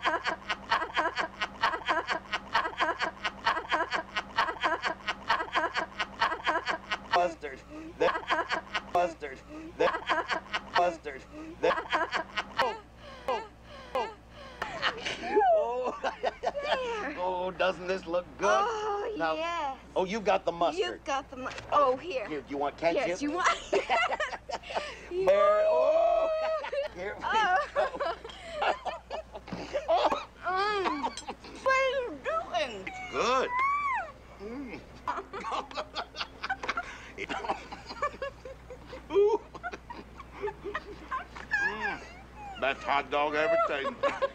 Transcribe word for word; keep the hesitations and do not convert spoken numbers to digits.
Mustard. That mustard. That mustard. That. Oh. Oh. Oh. Oh, doesn't this look good? Oh, now, yes. Oh, you've got the mustard. You've got the mustard. Oh, here. Here, do you want ketchup? Yes, you want. There. Oh. Here we Oh. go. Oh. Mm. What are you doing? Good. Mm. Ooh. Mm. Best hot dog I ever tasted.